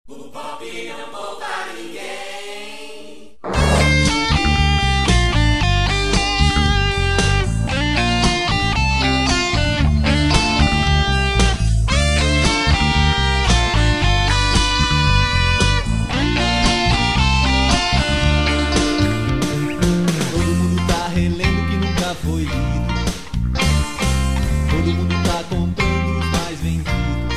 O pop não poupa ninguém. Todo mundo tá relendo que nunca foi lido. Todo mundo tá comprando os mais vendidos.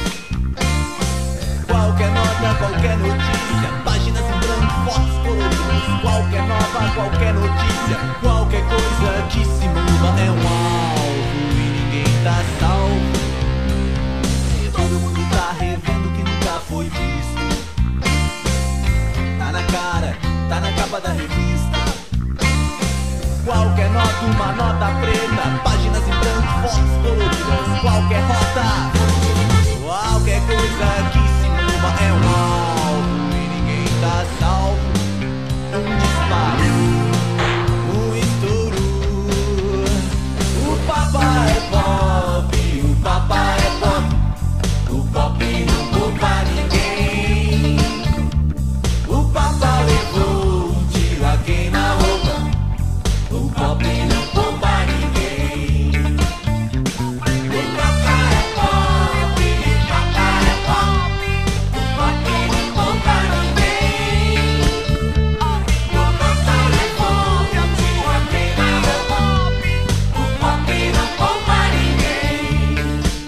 Qualquer nota, qualquer notícia, páginas em branco, fotos coloridas. Qualquer nova, qualquer notícia, qualquer coisa que se mova é um alvo e ninguém tá salvo. Todo mundo tá revendo que nunca foi visto. Tá na cara, tá na capa da revista. Qualquer nota, uma nota preta, páginas em branco, fotos coloridas. Qualquer rota, qualquer coisa que se mova é um alvo e ninguém tá salvo. Um disparo, um estouro. O papa é pop, o papa é pop. O pop não poupa ninguém. O papa levou um tiro a queima-roupa. O pop não poupa ninguém. O papa é pop, o papa é pop. O pop não poupa ninguém. O papa levou um tiro a queima-roupa. O pop não poupa ninguém.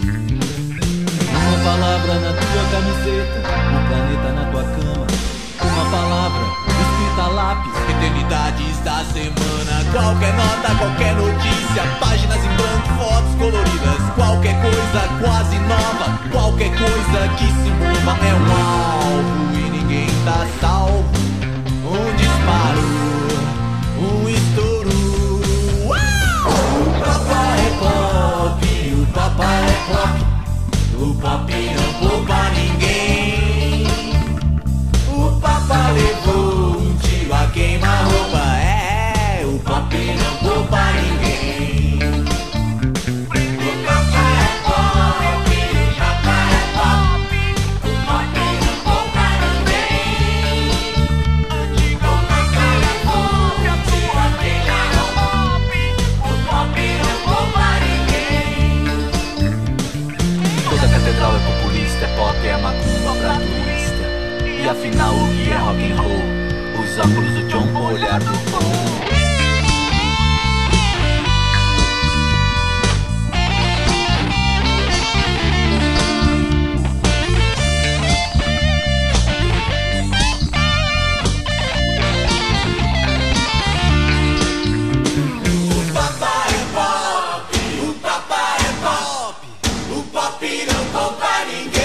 Uma palavra na tua camiseta, um planeta na tua cama. Uma palavra escrita a lápis, eternidades da semana. Qualquer nota, qualquer notícia, páginas em branco, fotos coloridas. Qualquer coisa quase nova, qualquer coisa que se mova é um alvo e ninguém tá salvo. Um disparo, um estouro. O papa é pop, o papa é pop. O pop não poupa ninguém. O papa levou um tiro a queima-roupa. É, o pop não poupa ninguém. O papa é pop, o papa é pop. O pop não poupa ninguém. O papa levou um tiro a queima-roupa. O pop não poupa ninguém. Toda catedral é populista, é pop, é macumba pra turista. E afinal o que é rock and roll? Os óculos do John, o olhar do Tom. O papa é pop, o papa é pop. O pop não poupa ninguém.